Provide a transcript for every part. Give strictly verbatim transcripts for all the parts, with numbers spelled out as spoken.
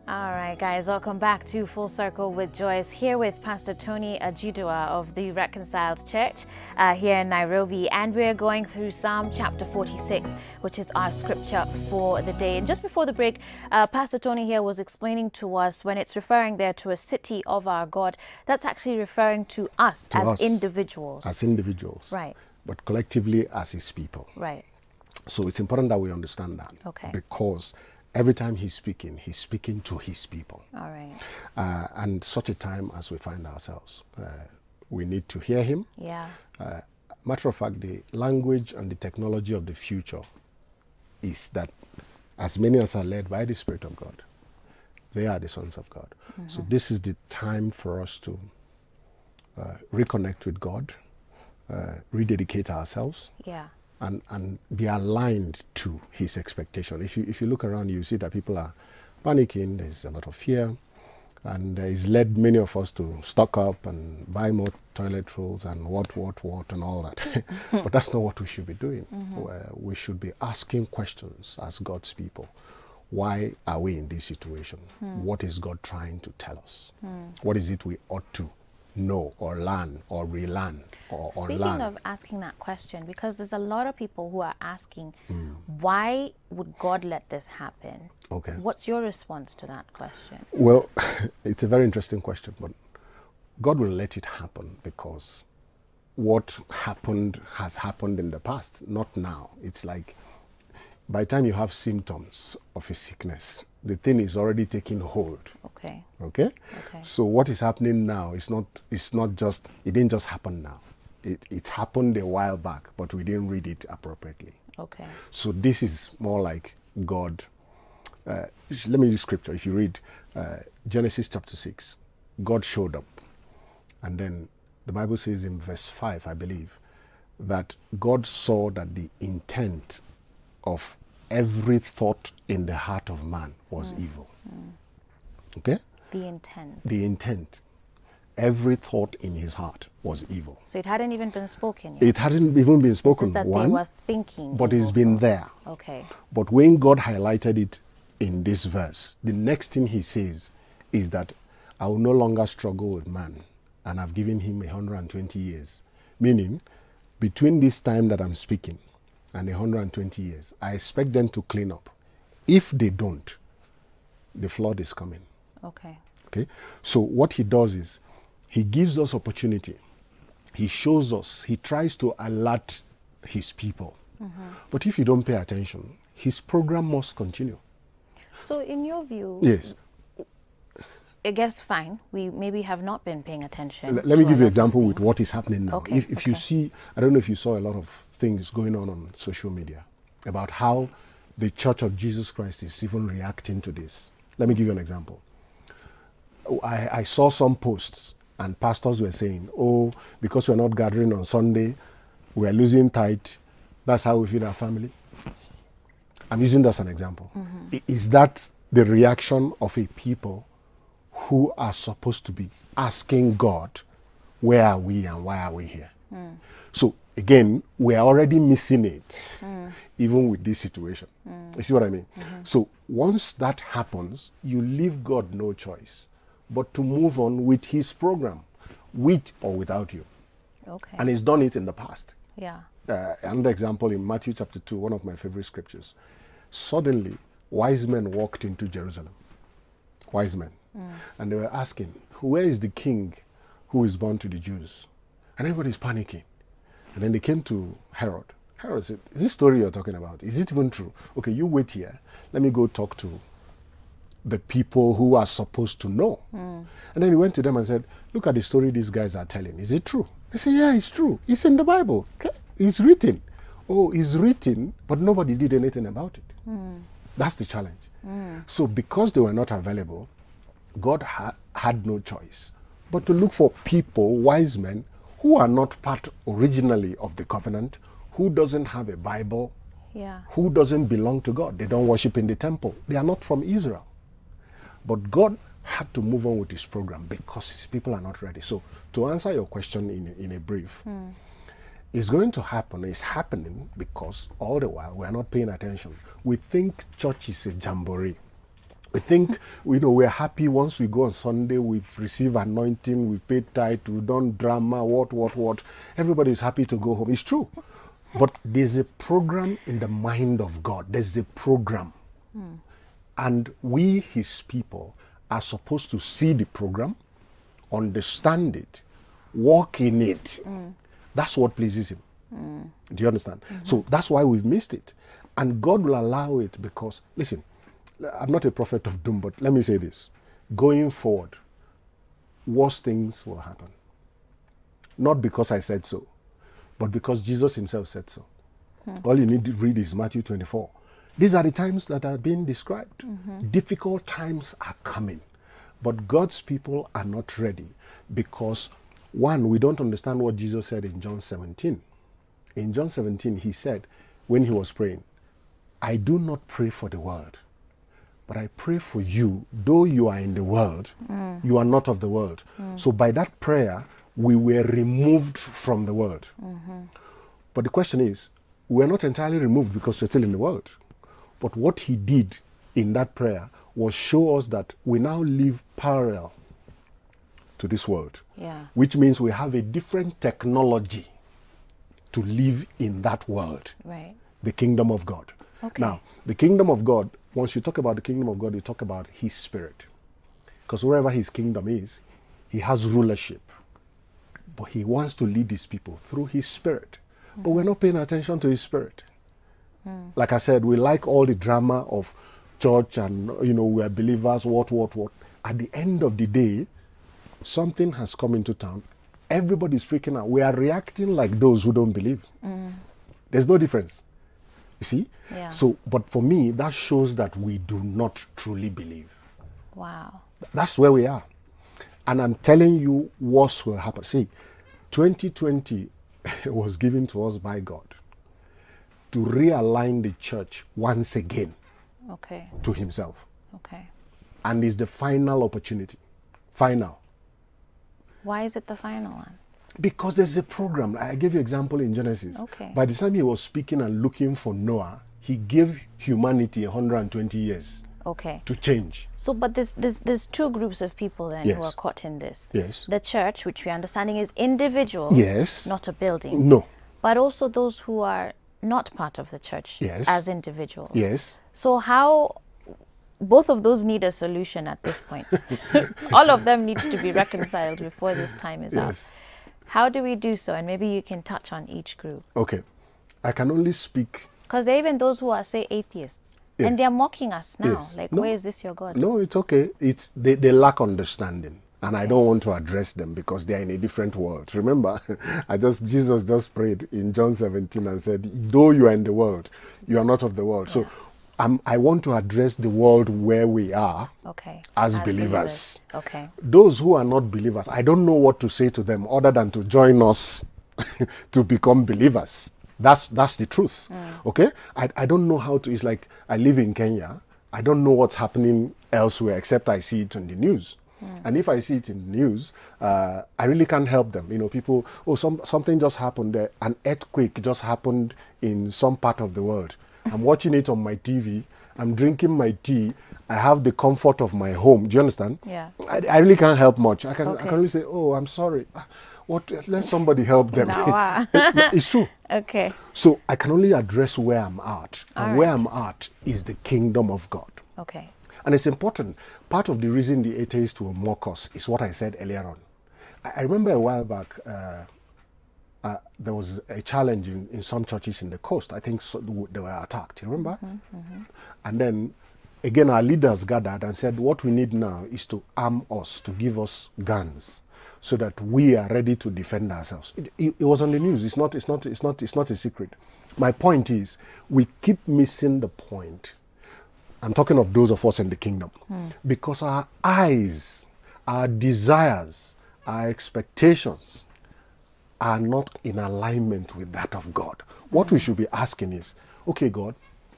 All right, guys, welcome back to Full Circle with Joyce, here with Pastor Tony Ajidua of the Reconciled Church uh, here in Nairobi. And we're going through Psalm chapter forty-six, which is our scripture for the day. And just before the break, uh, Pastor Tony here was explaining to us when it's referring there to a city of our God, that's actually referring to us to as us, individuals. As individuals. Right. But collectively as his people. Right. So it's important that we understand that. Okay. Because every time he's speaking, he's speaking to his people. All right. Uh, and such a time as we find ourselves, uh, we need to hear him. Yeah. Uh, matter of fact, the language and the technology of the future is that as many as are led by the Spirit of God, they are the sons of God. Mm-hmm. So this is the time for us to uh, reconnect with God, uh, rededicate ourselves. Yeah. And, and be aligned to his expectation. If you if you look around, you see that people are panicking. There's a lot of fear, and uh, it's led many of us to stock up and buy more toilet rolls and what what what and all that. But that's not what we should be doing. Mm-hmm. uh, we should be asking questions as God's people. Why are we in this situation? Mm. What is God trying to tell us? Mm. What is it we ought to know or learn or relearn or, or Speaking learn? of asking that question, because there's a lot of people who are asking, mm. why would God let this happen? Okay. What's your response to that question? Well, it's a very interesting question, but God will let it happen because what happened has happened in the past, not now. It's like by the time you have symptoms of a sickness, the thing is already taking hold. Okay. Okay? Okay. So what is happening now is not, it's not just, it didn't just happen now. It, it happened a while back, but we didn't read it appropriately. Okay. So this is more like God. Uh, let me use scripture. If you read uh, Genesis chapter six, God showed up. And then the Bible says in verse five, I believe, that God saw that the intent of every thought in the heart of man was mm. evil. Mm. Okay? The intent. The intent. Every thought in his heart was evil. So it hadn't even been spoken yet? It hadn't even been spoken. It's just that one, they were thinking. but it's been thoughts. there. Okay. But when God highlighted it in this verse, the next thing he says is that I will no longer struggle with man, and I've given him one hundred twenty years. Meaning, between this time that I'm speaking and one hundred twenty years, I expect them to clean up. If they don't, the flood is coming. Okay. Okay. So what he does is, he gives us opportunity. He shows us. He tries to alert his people. Mm-hmm. But if you don't pay attention, his program must continue. So in your view, yes, I guess fine. We maybe have not been paying attention. L let me give you an example with what is happening now. Okay, if if okay. you see, I don't know if you saw a lot of things going on on social media about how the Church of Jesus Christ is even reacting to this. Let me give you an example. I, I saw some posts and pastors were saying, oh, because we're not gathering on Sunday, we're losing tithe. That's how we feed our family. I'm using that as an example. Mm-hmm. Is that the reaction of a people who are supposed to be asking God, where are we and why are we here? Mm. So again, we're already missing it, mm. even with this situation. Mm. You see what I mean? Mm-hmm. So once that happens, you leave God no choice but to move on with his program, with or without you. Okay. And he's done it in the past. Yeah. Uh, another example in Matthew chapter two, one of my favorite scriptures. Suddenly, wise men walked into Jerusalem. Wise men. Mm. And they were asking, where is the king who is born to the Jews? And everybody's panicking. And then they came to Herod. Herod said, is this story you're talking about? Is it even true? Okay, you wait here. Let me go talk to the people who are supposed to know. Mm. And then he went to them and said, look at the story these guys are telling. Is it true? They say, yeah, it's true. It's in the Bible. Okay? It's written. Oh, it's written, but nobody did anything about it. Mm. That's the challenge. Mm. So because they were not available, God ha had no choice but to look for people, wise men, who are not part originally of the covenant, who doesn't have a Bible, yeah. who doesn't belong to God. They don't worship in the temple. They are not from Israel. But God had to move on with his program because his people are not ready. So to answer your question in, in a brief, mm. it's going to happen. It's happening because all the while we are not paying attention. We think church is a jamboree. We think, you know, we're happy once we go on Sunday, we've received anointing, we've paid tithe, we've done drama, what, what, what. Everybody's happy to go home. It's true. But there's a program in the mind of God. There's a program. Mm. And we, his people, are supposed to see the program, understand it, walk in it. Mm. That's what pleases him. Mm. Do you understand? Mm-hmm. So that's why we've missed it. And God will allow it because, listen, I'm not a prophet of doom, but let me say this. Going forward, worse things will happen. Not because I said so, but because Jesus himself said so. Hmm. All you need to read is Matthew twenty-four. These are the times that are being described. Mm-hmm. Difficult times are coming. But God's people are not ready because, one, we don't understand what Jesus said in John seventeen. In John seventeen, he said, when he was praying, I do not pray for the world, but I pray for you, though you are in the world, mm. you are not of the world. Mm. So by that prayer, we were removed from the world. Mm-hmm. But the question is, we're not entirely removed because we're still in the world. But what he did in that prayer was show us that we now live parallel to this world. Yeah. Which means we have a different technology to live in that world. Right. The kingdom of God. Okay. Now, the kingdom of God, once you talk about the kingdom of God, you talk about his spirit. Because wherever his kingdom is, he has rulership. But he wants to lead his people through his spirit. Mm. But we're not paying attention to his spirit. Mm. Like I said, we like all the drama of church and, you know, we're believers, what, what, what. At the end of the day, something has come into town. Everybody's freaking out. We are reacting like those who don't believe. Mm. There's no difference. You see? Yeah. So, but for me, that shows that we do not truly believe. Wow. That's where we are. And I'm telling you, worse will happen. See, twenty twenty was given to us by God to realign the church once again. Okay. To himself. Okay. And it's the final opportunity. Final. Why is it the final one? Because there's a program. I gave you an example in Genesis. Okay. By the time he was speaking and looking for Noah, he gave humanity one hundred twenty years. Okay. To change. So, but there's, there's, there's two groups of people then yes. who are caught in this. Yes. The church, which we're understanding is individuals. Yes. Not a building. No. But also those who are not part of the church. Yes. As individuals. Yes. So how... Both of those need a solution at this point. All of them need to be reconciled before this time is yes. up. How do we do so? And maybe you can touch on each group. Okay. I can only speak... Because there are even those who are, say, atheists. Yes. And they're mocking us now. Yes. Like, no, where is this your God? No, it's okay. It's they, they lack understanding. And okay. I don't want to address them because they are in a different world. Remember, I just Jesus just prayed in John seventeen and said, though you are in the world, you are not of the world. Yeah. So Um, I want to address the world where we are okay. as, as believers. believers. Okay. Those who are not believers, I don't know what to say to them other than to join us to become believers. That's that's the truth. Mm. Okay? I, I don't know how to, it's like I live in Kenya. I don't know what's happening elsewhere except I see it on the news. Mm. And if I see it in the news, uh, I really can't help them. You know, people, oh, some, something just happened there. An earthquake just happened in some part of the world. I'm watching it on my T V. I'm drinking my tea. I have the comfort of my home. Do you understand? Yeah. I, I really can't help much. I can, okay. I can only say, oh, I'm sorry. What? Let somebody help them. No, it's true. Okay. So I can only address where I'm at. And right. where I'm at is the kingdom of God. Okay. And it's important. Part of the reason the atheists will mock us is what I said earlier on. I, I remember a while back, uh, Uh, there was a challenge in, in some churches in the coast. I think so, they were attacked, you remember? Mm-hmm, mm-hmm. And then, again, our leaders gathered and said, what we need now is to arm us, to give us guns, so that we are ready to defend ourselves. It, it, it was on the news. It's not, it's, not, it's, not, it's not a secret. My point is, we keep missing the point. I'm talking of those of us in the kingdom. Mm. Because our eyes, our desires, our expectations are not in alignment with that of God. What mm-hmm. we should be asking is, okay, God,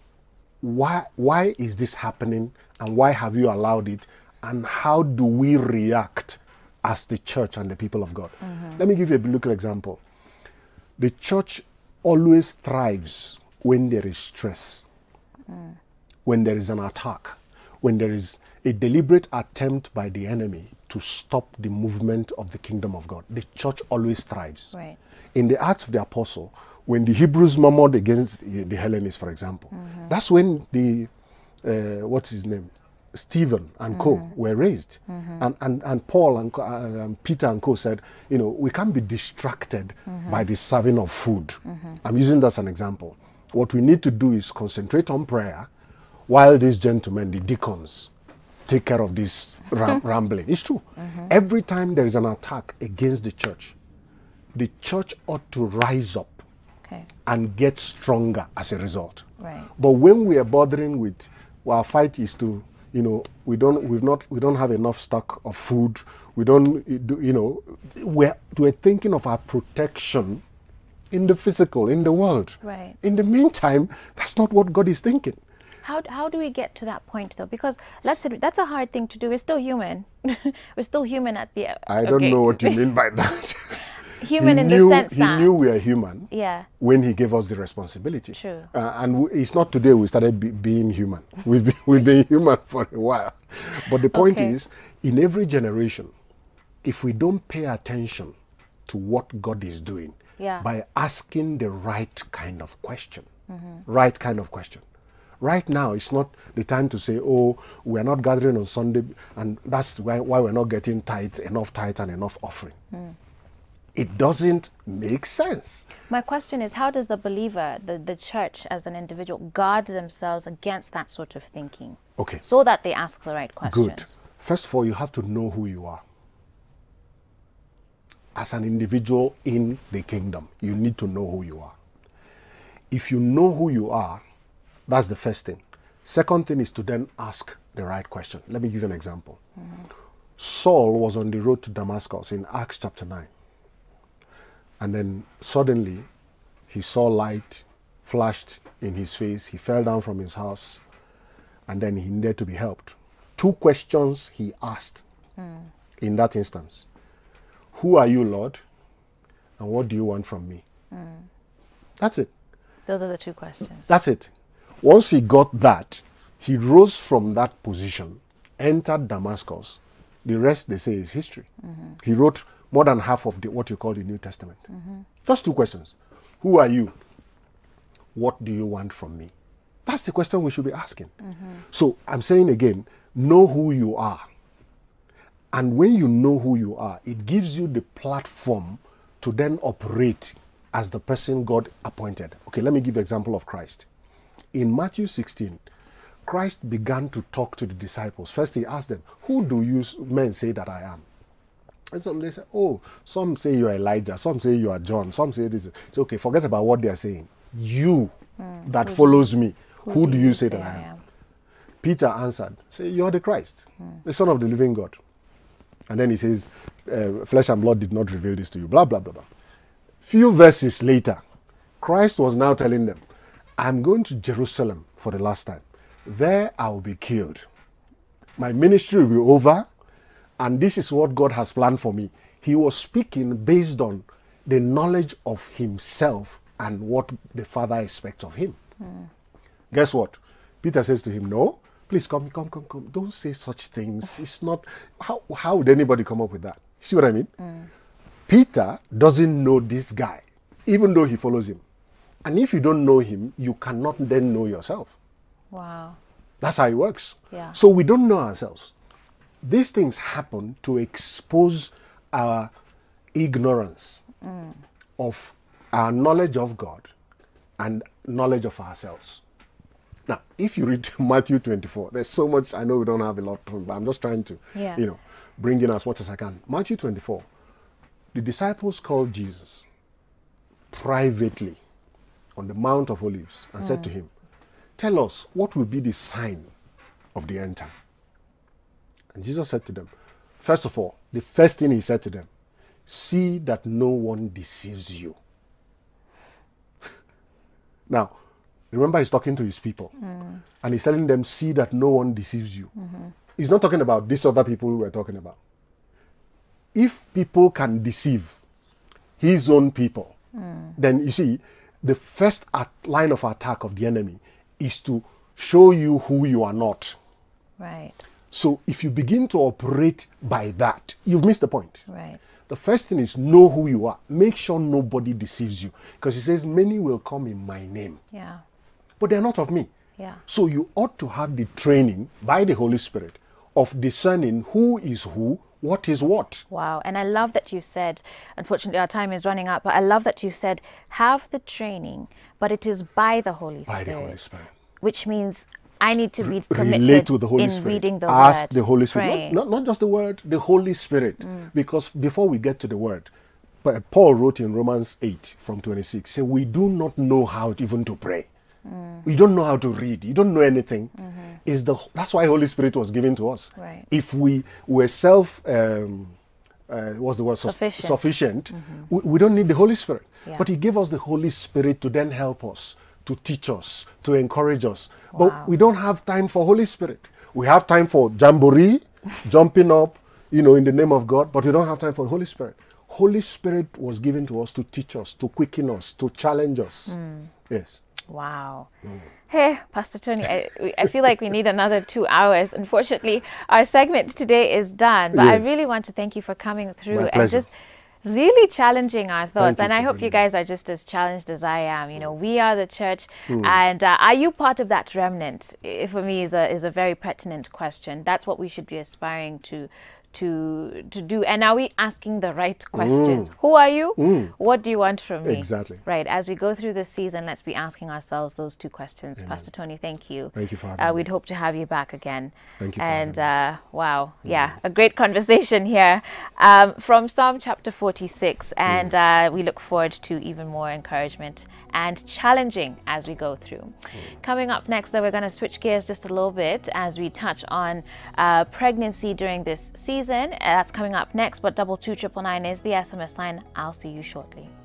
why, why is this happening and why have you allowed it? And how do we react as the church and the people of God? Mm-hmm. Let me give you a biblical example. The church always thrives when there is stress, mm. when there is an attack, when there is a deliberate attempt by the enemy to stop the movement of the kingdom of God, the church always thrives. Right. In the Acts of the Apostle, when the Hebrews murmured against the Hellenists, for example, mm-hmm. that's when the, uh, what's his name? Stephen and co mm-hmm. were raised. Mm-hmm. And, and, and Paul and uh, um, Peter and co said, you know, we can't be distracted mm-hmm. by the serving of food. Mm-hmm. I'm using that as an example. What we need to do is concentrate on prayer while these gentlemen, the deacons, take care of this ram rambling. It's true. Mm-hmm. Every time there is an attack against the church, the church ought to rise up okay. and get stronger as a result. Right. But when we are bothering with, well, our fight is to, you know, we don't, we've not, we don't have enough stock of food. We don't, you know, we're, we're thinking of our protection in the physical, in the world. Right. In the meantime, that's not what God is thinking. How, how do we get to that point, though? Because let's admit, that's a hard thing to do. We're still human. We're still human at the... I don't okay. know what you mean by that. Human he in knew, the sense he that... He knew we are human yeah. when he gave us the responsibility. True. Uh, and w it's not today we started be being human. We've been, we've been human for a while. But the point okay. is, in every generation, if we don't pay attention to what God is doing, yeah. by asking the right kind of question, mm-hmm. right kind of question, right now, it's not the time to say, oh, we're not gathering on Sunday, and that's why, why we're not getting tithes, enough tithes and enough offering. Mm. It doesn't make sense. My question is, how does the believer, the, the church as an individual, guard themselves against that sort of thinking? Okay. So that they ask the right questions. Good. First of all, you have to know who you are. As an individual in the kingdom, you need to know who you are. If you know who you are, that's the first thing. Second thing is to then ask the right question. Let me give you an example. Mm-hmm. Saul was on the road to Damascus in Acts chapter nine. And then suddenly he saw light flashed in his face. He fell down from his horse, and then he needed to be helped. Two questions he asked mm. in that instance. Who are you, Lord? And what do you want from me? Mm. That's it. Those are the two questions. That's it. Once he got that, he rose from that position, entered Damascus. The rest, they say, is history. Mm-hmm. He wrote more than half of the, what you call the New Testament. Mm-hmm. Just two questions. Who are you? What do you want from me? That's the question we should be asking. Mm-hmm. So I'm saying again, know who you are. And when you know who you are, it gives you the platform to then operate as the person God appointed. Okay, let me give an example of Christ. In Matthew sixteen, Christ began to talk to the disciples. First, he asked them, who do you men say that I am? And some they say, oh, some say you are Elijah, some say you are John, some say this. It's okay, forget about what they are saying. You mm, that follows me, who, who do you, you say, say that I am? am? Peter answered, say, you are the Christ, mm. the Son of the living God. And then he says, uh, flesh and blood did not reveal this to you, blah, blah, blah, blah. Few verses later, Christ was now telling them, I'm going to Jerusalem for the last time. There I will be killed. My ministry will be over, and this is what God has planned for me. He was speaking based on the knowledge of himself and what the Father expects of him. Mm. Guess what? Peter says to him, no, please come, come, come, come. Don't say such things. It's not, how, how would anybody come up with that? See what I mean? Mm. Peter doesn't know this guy, even though he follows him. And if you don't know him, you cannot then know yourself. Wow. That's how it works. Yeah. So we don't know ourselves. These things happen to expose our ignorance mm. of our knowledge of God and knowledge of ourselves. Now, if you read Matthew twenty-four, there's so much, I know we don't have a lot of time, but I'm just trying to, yeah. you know, bring in as much as I can. Matthew twenty-four, the disciples called Jesus privately on the Mount of Olives and mm. said to him, tell us, what will be the sign of the end time? And Jesus said to them, first of all, the first thing he said to them, see that no one deceives you. Now, remember he's talking to his people. Mm. And he's telling them, see that no one deceives you. Mm-hmm. He's not talking about these other people who we're talking about. If people can deceive his own people, mm. then you see, the first at line of attack of the enemy is to show you who you are not. Right. So if you begin to operate by that, you've missed the point. Right. The first thing is know who you are. Make sure nobody deceives you. Because he says, many will come in my name. Yeah. But they're not of me. Yeah. So you ought to have the training by the Holy Spirit of discerning who is who, what is what. Wow. And I love that you said, unfortunately our time is running out, but I love that you said, have the training, but it is by the Holy By Spirit. the Holy Spirit. Which means I need to be Relate committed with the Holy in Spirit. reading the Ask word. the Holy Spirit. Pray. Not, not, not just the word, the Holy Spirit. Mm. Because before we get to the word, but Paul wrote in Romans eight from twenty-six, say, we do not know how even to pray. Mm. We don't know how to read. You don't know anything. Mm-hmm. Is the That's why Holy Spirit was given to us. Right. If we were self, um, uh, what's the word? Sufficient. Sufficient. Mm-hmm. we, we don't need the Holy Spirit. Yeah. But he gave us the Holy Spirit to then help us, to teach us, to encourage us. Wow. But we don't have time for Holy Spirit. We have time for jamboree, jumping up, you know, in the name of God, but we don't have time for the Holy Spirit. Holy Spirit was given to us to teach us, to quicken us, to challenge us. Mm. Yes. Wow. Mm. Hey, Pastor Tony, I, I feel like we need another two hours. Unfortunately, our segment today is done, but yes. I really want to thank you for coming through and just really challenging our thoughts. And I hope you guys are just as challenged as I am. You know, we are the church. Mm. And uh, are you part of that remnant? It, for me, is a, is a very pertinent question. That's what we should be aspiring to to to do. And are we asking the right questions? Mm. Who are you? Mm. What do you want from me? Exactly. Right. As we go through this season, let's be asking ourselves those two questions. Amen. Pastor Tony, thank you. Thank you for having uh, me. We'd hope to have you back again. Thank you for And having uh, wow, yeah, mm. a great conversation here um, from Psalm chapter forty-six. And mm. uh, we look forward to even more encouragement and challenging as we go through. Mm. Coming up next, though, we're going to switch gears just a little bit as we touch on uh, pregnancy during this season. Uh, that's coming up next, but double two triple nine is the S M S line. I'll see you shortly.